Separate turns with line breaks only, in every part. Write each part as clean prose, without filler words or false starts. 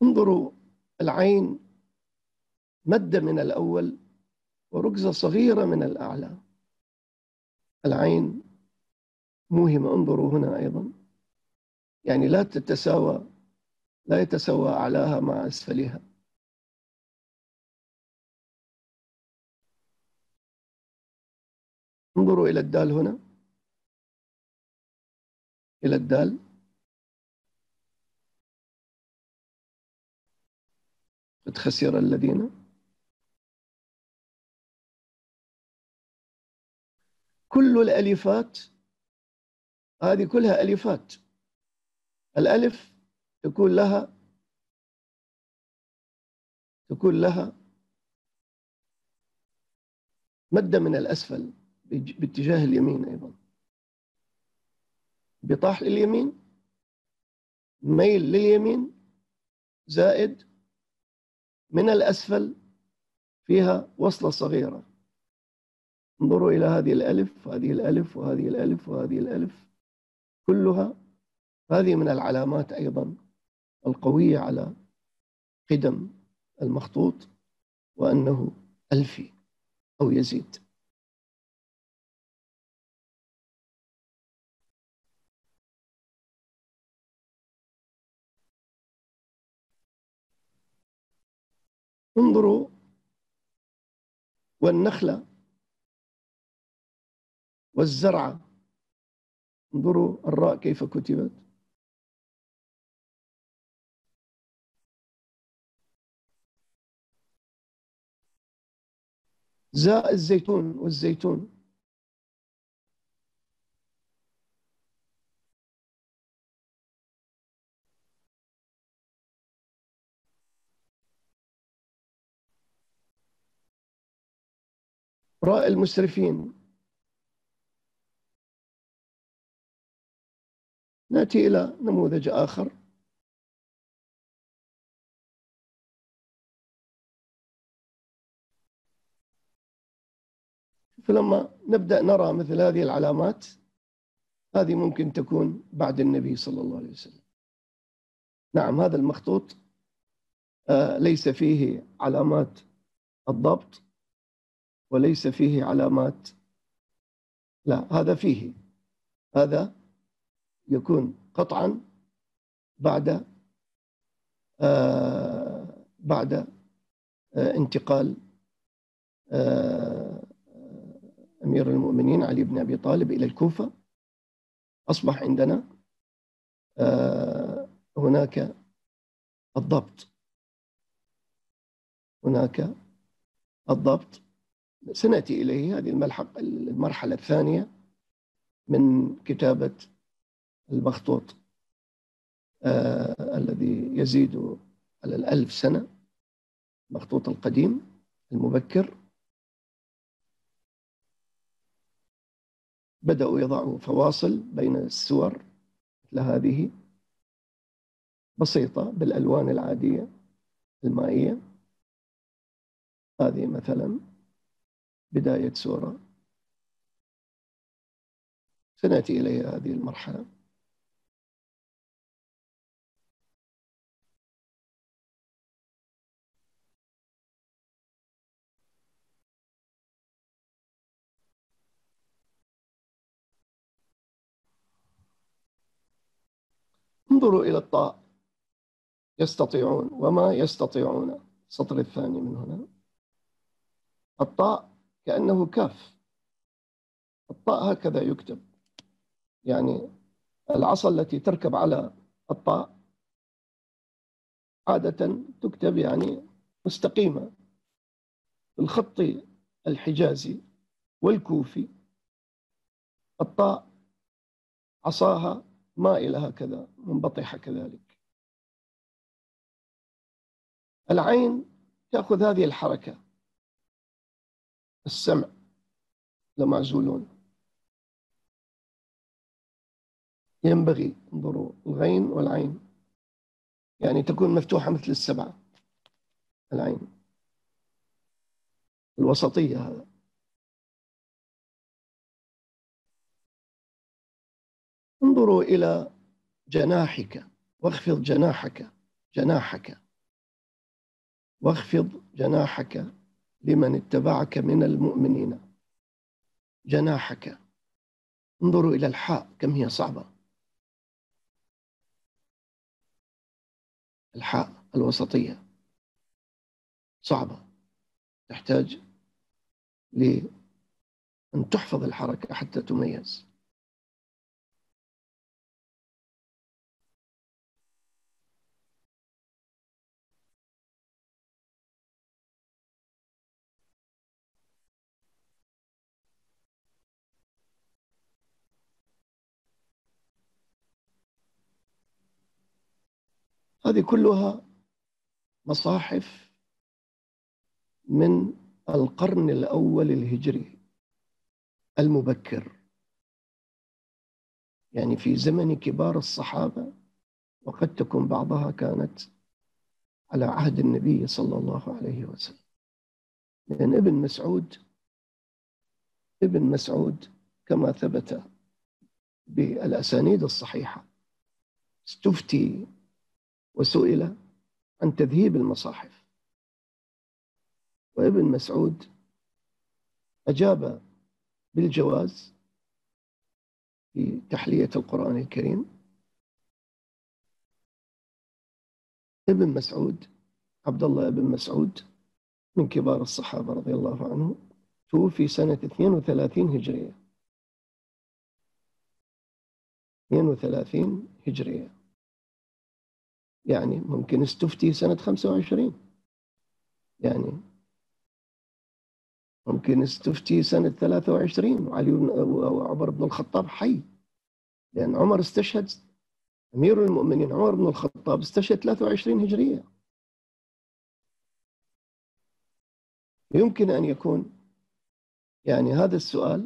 انظروا، العين مد من الأول وركزة صغيرة من الأعلى. العين موهمة، انظروا هنا أيضا، يعني لا يتساوى أعلاها مع أسفلها. انظروا إلى الدال هنا، إلى الدال، قد خسر الذين. كل الألفات هذه كلها ألفات. الألف تكون لها مد من الأسفل باتجاه اليمين أيضا، بطاح لليمين، ميل لليمين، زائد من الأسفل فيها وصلة صغيرة. انظروا إلى هذه الألف وهذه الألف وهذه الألف وهذه الألف، كلها هذه من العلامات أيضا القوية على قدم المخطوط وأنه ألفي أو يزيد. انظروا، والنخلة والزرعة، انظروا الراء كيف كتبت. زاء الزيتون والزيتون، راء المسرفين. نأتي إلى نموذج آخر. فلما نبدأ نرى مثل هذه العلامات، هذه ممكن تكون بعد النبي صلى الله عليه وسلم. نعم، هذا المخطوط ليس فيه علامات الضبط وليس فيه علامات، لا، هذا فيه، هذا يكون قطعا بعد انتقال أمير المؤمنين علي بن أبي طالب إلى الكوفة. أصبح عندنا هناك الضبط، سنأتي إليه. هذه المرحلة الثانية من كتابة المخطوط الذي يزيد على 1000 سنة، المخطوط القديم المبكر. بدأوا يضعوا فواصل بين السور مثل هذه بسيطة بالألوان العادية المائية. هذه مثلا بداية سورة، سنأتي إليها هذه المرحلة. انظروا إلى الطاء، يستطيعون وما يستطيعون، السطر الثاني من هنا. الطاء كأنه كاف، الطاء هكذا يكتب، يعني العصا التي تركب على الطاء عادة تكتب يعني مستقيمة. الخط الحجازي والكوفي الطاء عصاها مائلة هكذا، منبطحة كذلك. العين تأخذ هذه الحركة، السمع لمعزولون. ينبغي، انظروا، الغين والعين يعني تكون مفتوحة مثل السبعة. العين الوسطية هذا. انظروا إلى جناحك، واخفض جناحك، جناحك. واخفض جناحك لمن اتبعك من المؤمنين. جناحك، انظروا إلى الحاء كم هي صعبة، الحاء الوسطية صعبة، تحتاج لأن تحفظ الحركة حتى تميز. هذه كلها مصاحف من القرن الأول الهجري المبكر، يعني في زمن كبار الصحابة، وقد تكون بعضها كانت على عهد النبي صلى الله عليه وسلم. لأن ابن مسعود كما ثبت بالأسانيد الصحيحة استفتي وسئل عن تذهيب المصاحف، وابن مسعود أجاب بالجواز في تحلية القرآن الكريم. ابن مسعود عبد الله بن مسعود من كبار الصحابة رضي الله عنه، توفي سنة 32 هجرية. 32 هجرية، يعني ممكن استفتي سنة 25، يعني ممكن استفتي سنة 23 وعمر بن الخطاب حي، لأن عمر استشهد، أمير المؤمنين عمر بن الخطاب استشهد 23 هجرية. يمكن أن يكون يعني هذا السؤال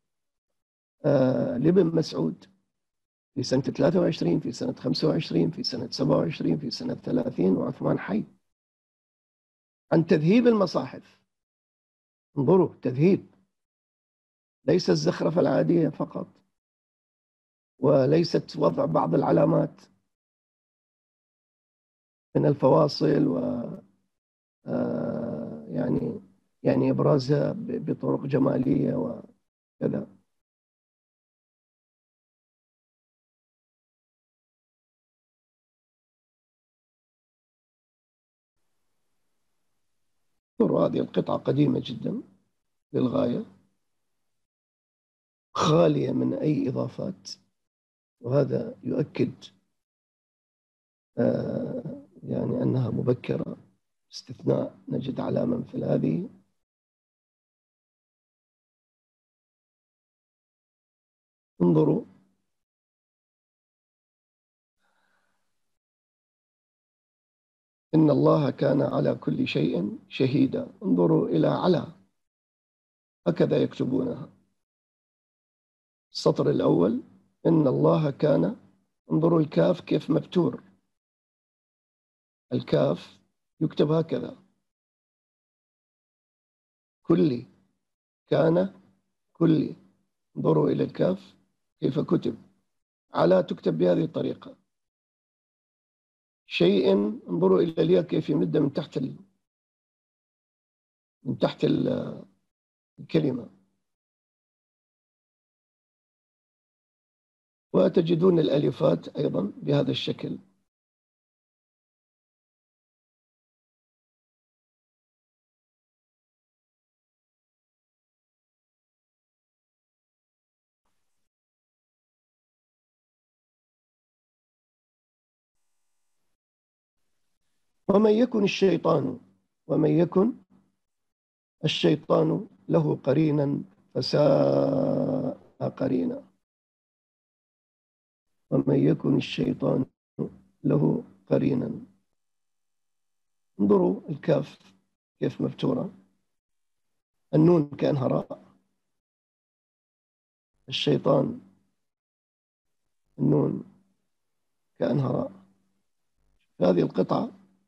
لابن مسعود في سنة 23، في سنة 25، في سنة 27، في سنة 30 وعثمان حي، عن تذهيب المصاحف. انظروا، تذهيب، ليس الزخرفة العادية فقط، وليست وضع بعض العلامات من الفواصل و يعني إبرازها بطرق جمالية وكذا. هذه القطعة قديمة جدا للغاية، خالية من أي إضافات، وهذا يؤكد يعني أنها مبكرة، استثناء نجد علامة مثل هذه. انظروا إن الله كان على كل شيء شهيدا. انظروا إلى على، هكذا يكتبونها. السطر الأول إن الله كان، انظروا الكاف كيف مبتور، الكاف يكتب هكذا، كلي، كان كلي. انظروا إلى الكاف كيف كتب. على تكتب بهذه الطريقة. شيء، انظروا إلى الياء كيف يمد من تحت الكلمة. وتجدون الألفات أيضا بهذا الشكل. ومن يكن الشيطان له قرينا فساء قرينا. ومن يكن الشيطان له قرينا. انظروا الكاف كيف مفتورة، النون كأنها راء، الشيطان النون كأنها راء. هذه القطعة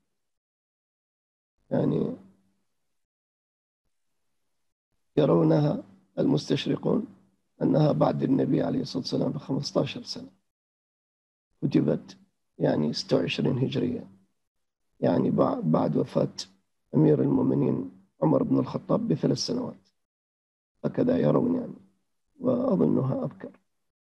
يعني يرونها المستشرقون أنها بعد النبي عليه الصلاة والسلام ب15 سنة، كتبت يعني 26 هجرية، يعني بعد وفاة أمير المؤمنين عمر بن الخطاب ب3 سنوات، هكذا يرون يعني، وأظنها أبكر.